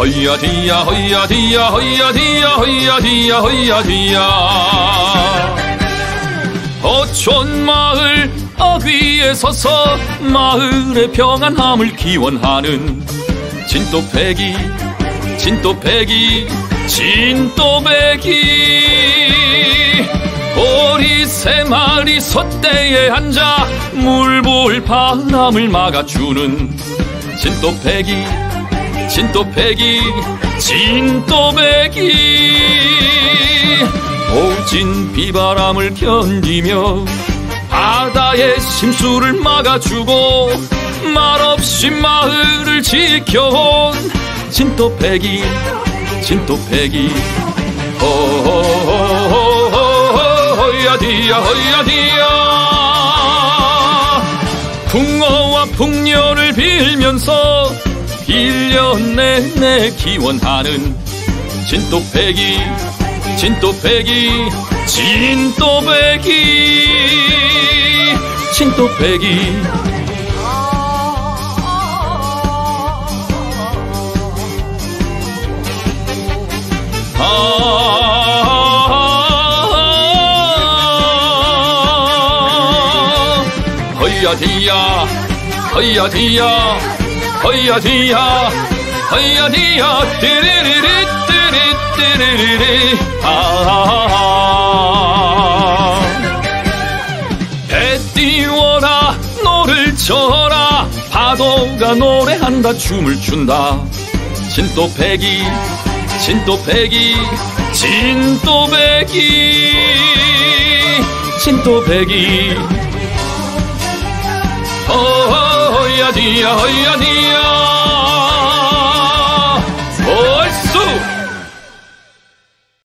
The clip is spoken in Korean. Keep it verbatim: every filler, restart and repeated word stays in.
허야 디야 허야 디야 허야 디야 허야 디야 허야 디야. 어촌 마을 어귀에 서서 마을의 평안함을 기원하는 진또배기 진또배기 진또배기. 오리 세 마리 솥대에 앉아 물 부을 바람을 막아주는 진또배기 진또배기 진또배기. 오진 비바람을 견디며 바다의 심수를 막아주고 말없이 마을을 지켜온 진또배기 진또배기. 허야디야 허야디야. 풍어와 풍년을 빌면서 일 년 내내 기원하는 진또배기 진또배기 진또배기 진또배기. 허야디야 허야디야 허야디야 허야디야 띠리리리 띠리띠리리리. 아, 배 띄워라 노를 져라 파도가 노래한다 춤을 춘다 진또배기 진또배기 진또배기 진또배기. 허야디야 허야디야